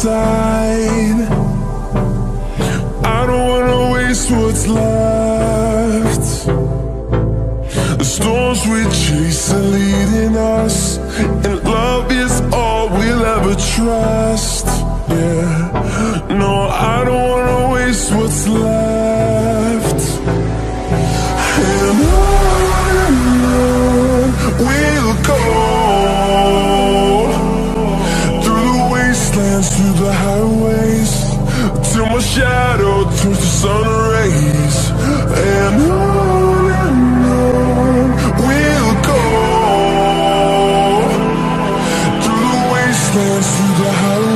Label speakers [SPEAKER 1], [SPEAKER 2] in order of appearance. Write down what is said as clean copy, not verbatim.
[SPEAKER 1] side. I don't wanna waste what's left. The storms we chase are leading us, and love is all we'll ever trust. Yeah, no, I don't wanna waste what's left. And on we'll go, through the wastelands, through the highways, till my shadow turns to sun rays. And on we'll go, through the wastelands, through the highways,